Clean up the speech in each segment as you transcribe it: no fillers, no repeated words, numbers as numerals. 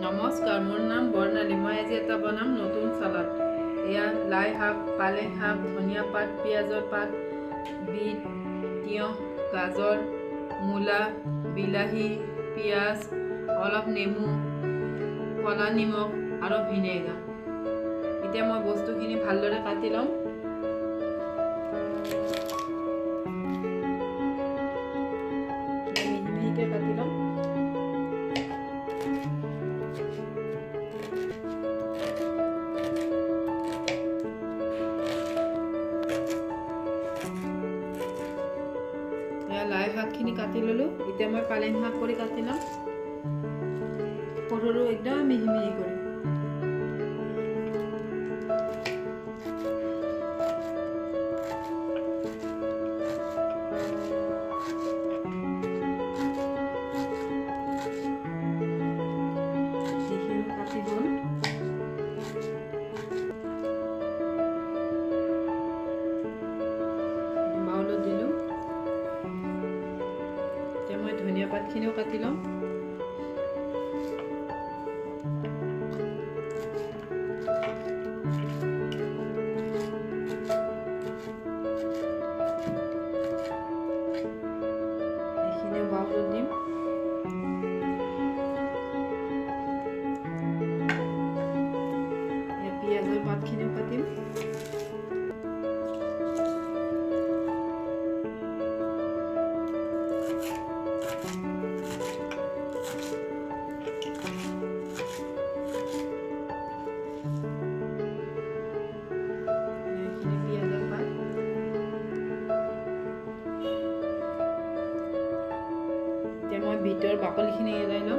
নমস্কাৰ, মোৰ নাম বৰ্ণালী। মই আজি এটা বনাম নতুন চালাড। এয়া লাই শাক, পালেং শাক, ধনিয়া পাত, পিঁয়াজৰ পাত, বিট, তিয়ঁহ, গাজৰ, মূলা, বিলাহী, পিঁয়াজ, অলপ নেমু, কলা নিমখ আৰু ভিনেগাৰ। এতিয়া মই বস্তুখিনি ভালদৰে কাটি ল'ম। মিহি মিহিকৈ কাটি ল'ম। লাই শাকখিনি কাটি ল'লোঁ। এতিয়া মই পালেং শাক কৰি কাটি ল'ম, সৰু সৰু একদম মিহি মিহি কৰি। যিখিনি কাটি হ'ল বাউলত দিলোঁ। এতিয়া মই ধনিয়া পাতখিনিও কাটি ল'ম। এইখিনিও বাউলত দিম। পিঁয়াজৰ পাতখিনিও কাটিম। এতিয়া মই বিটৰ বাকলিখিনি এৰাই লওঁ।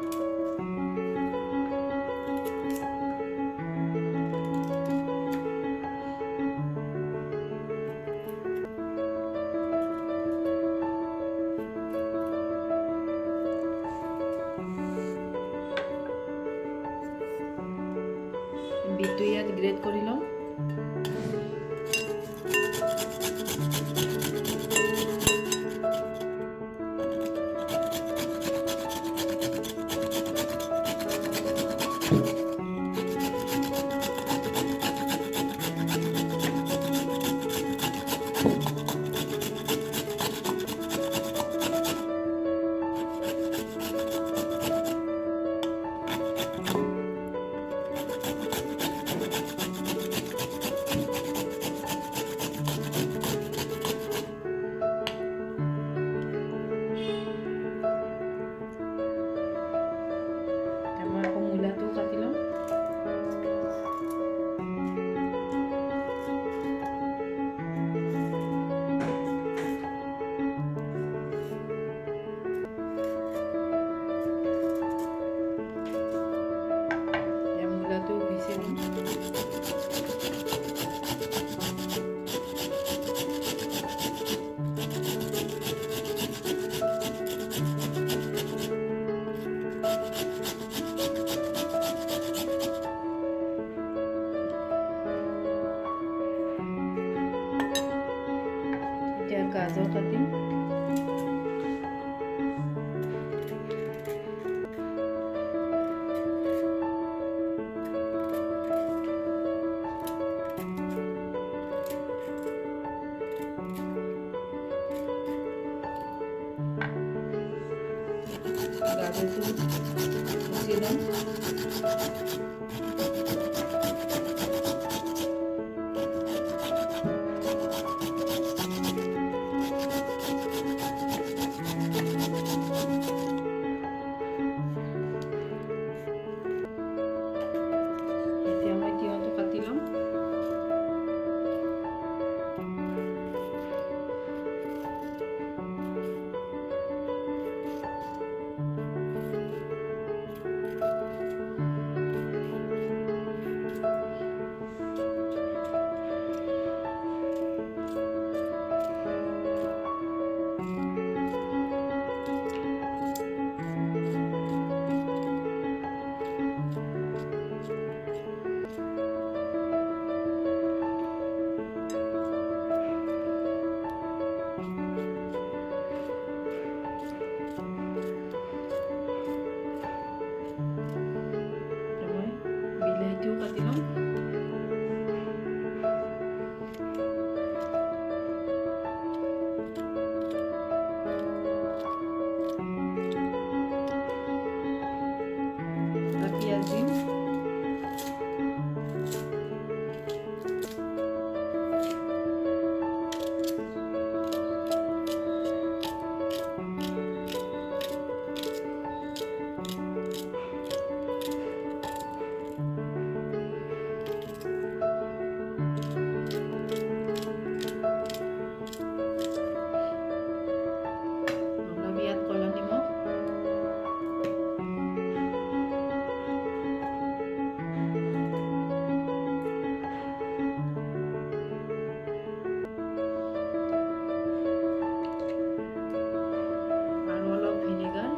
বিটটো ইয়াত গ্ৰেট কৰি লওঁ। মূলাটো কাটি লওঁ। মূলাটো পিচি দিম। এতিয়া গাজৰ কাটিম। গাজৰটো কুচি ল'ম। এতিয়া মই তিয়ঁহটো কাটি ল'ম। বিলাহীও কাটি ল'ম। পিঁয়াজ দিম। ইয়াত ক'লা নিমখ, আৰু অলপ ভিনেগাৰ,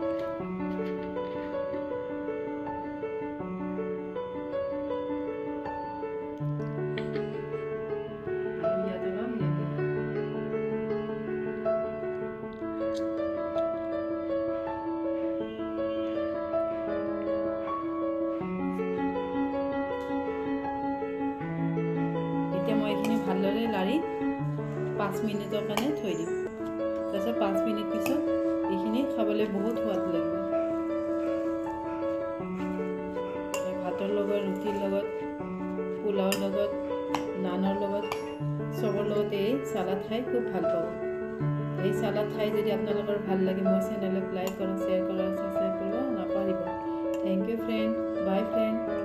আৰু ইয়াত অলপ নেমু। এতিয়া মই এইখিনি ভালদৰে লাৰি 5 মিনিটৰ কাৰণে থৈ দিম। তাৰপিছত 5 মিনিট পিছত এইখিনি খাবলৈ বহুত সোৱাদ লাগিব। ভাতৰ লগত, ৰুটিৰ লগত, পোলাওৰ লগত, নানৰ লগত, চবৰ লগতে এই চালাড খাই খুব ভাল পাব। এই চালাড খাই যদি আপোনালোকৰ ভাল লাগে, মোৰ চেনেলক লাইক কৰক, শ্বেয়াৰ কৰক, ছাবস্ক্ৰাইব কৰিব নাপাহৰিব। Thank you friend, bye friend.